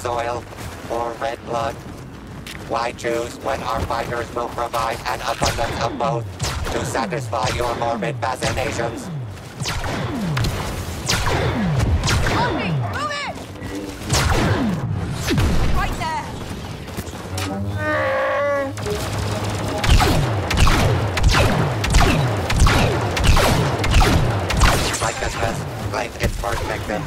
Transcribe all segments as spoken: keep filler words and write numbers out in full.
soil or red blood? Why choose when our fighters will provide an abundance of both to satisfy your morbid fascinations? Move it! Right there! Like this mess, claims its first victim.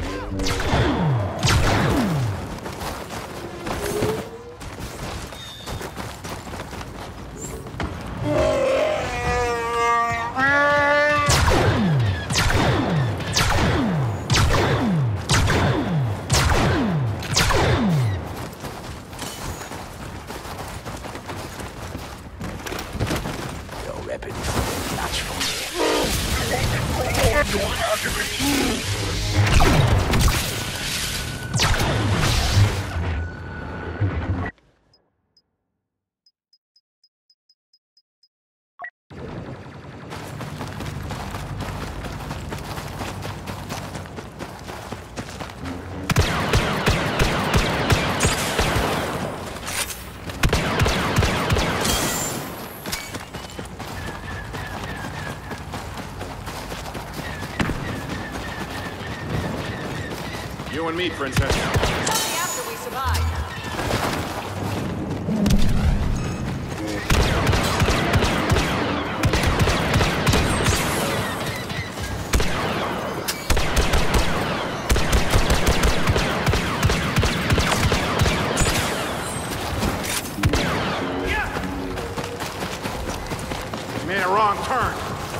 You and me, Princess. Only after we survive. You made a wrong turn.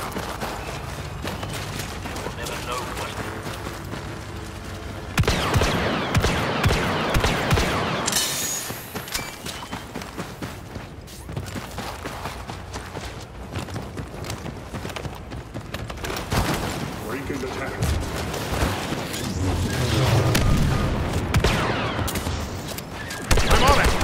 I'm on it!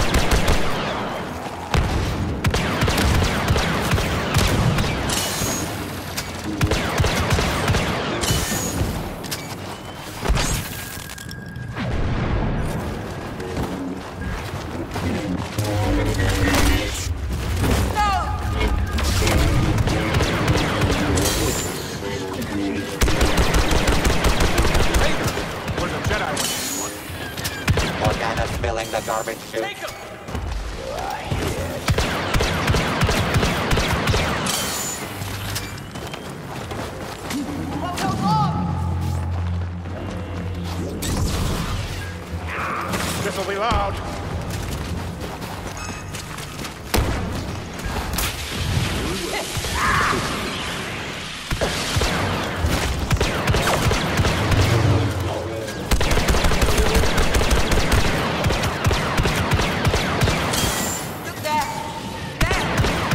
Morgana spilling the garbage chute. Take him! What goes wrong? This'll be loud. Look there! There!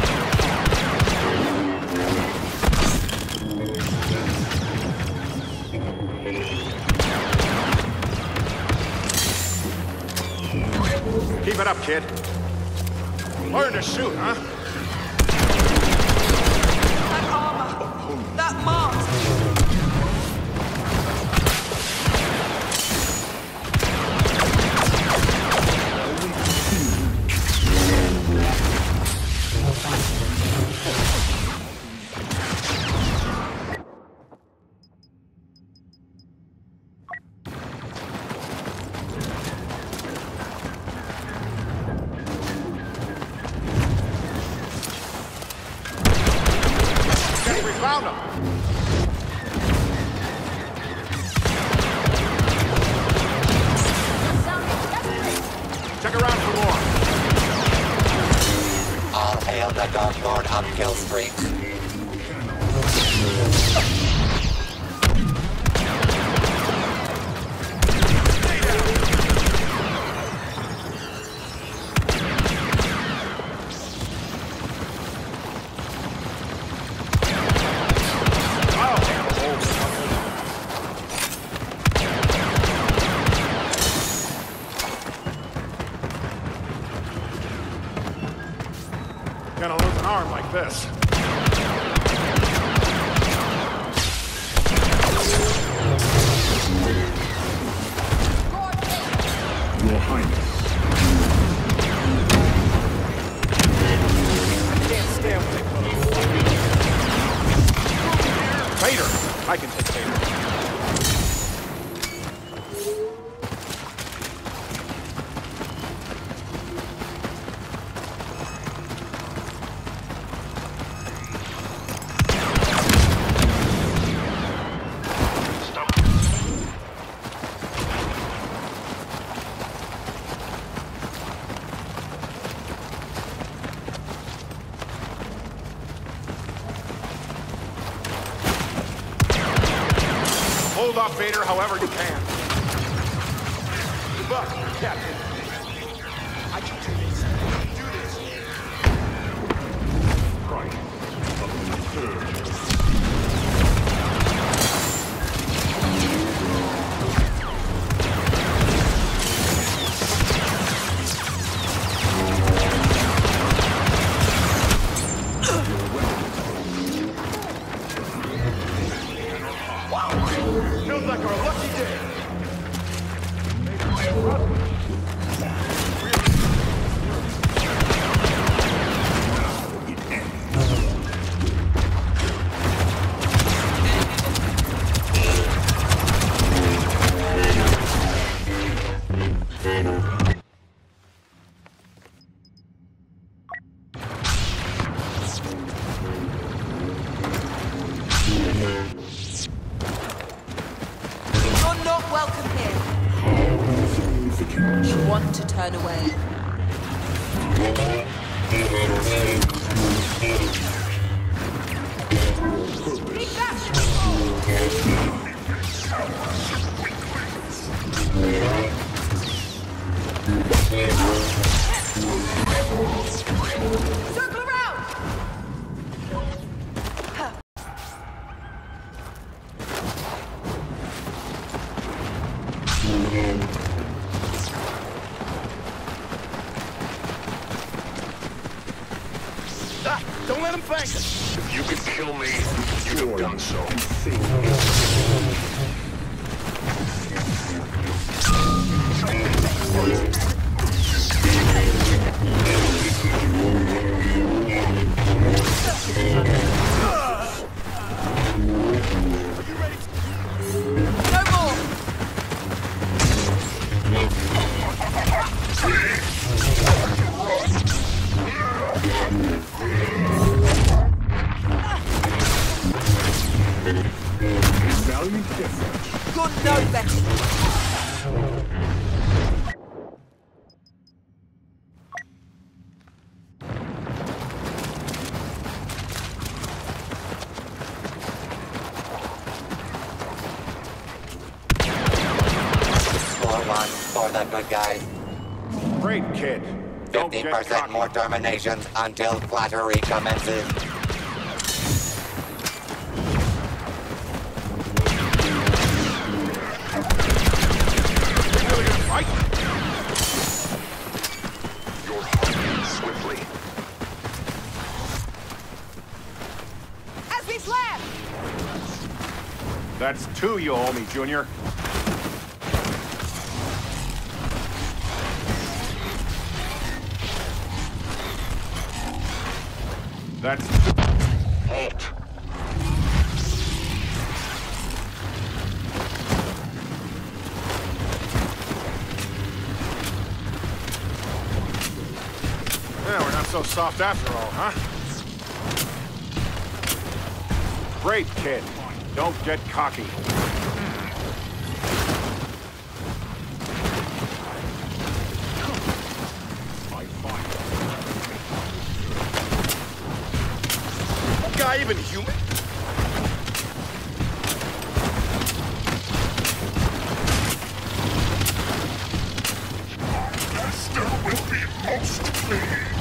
Keep it up, kid. Learn to shoot, huh? That armor! That mask! Yes, we found him. Check around for more. All hail the Dark Lord of Kill Street. Gonna lose an arm like this. Your Highness. Can't stand when they pose. Vader! I can take Vader. Hold off Vader however you can. Good luck, Captain. I can do this. Do this. Right. Up in the third. Feels like our lucky day. You're not welcome here. You want to turn away. Keep back! Circle around! Ah, don't let him thank us. If you could kill me, you'd have done so. No more! Valiant effort. You're no better. Score one for the good guys. Great kid. Don't fifty get percent cocky. more terminations until flattery commences. Really gonna fight? Your heart swiftly. As we slam! That's two you owe me, Junior. That's two. Halt. Yeah, we're not so soft after all, huh? Great kid. Don't get cocky. Guy even human? Master will be most pleased.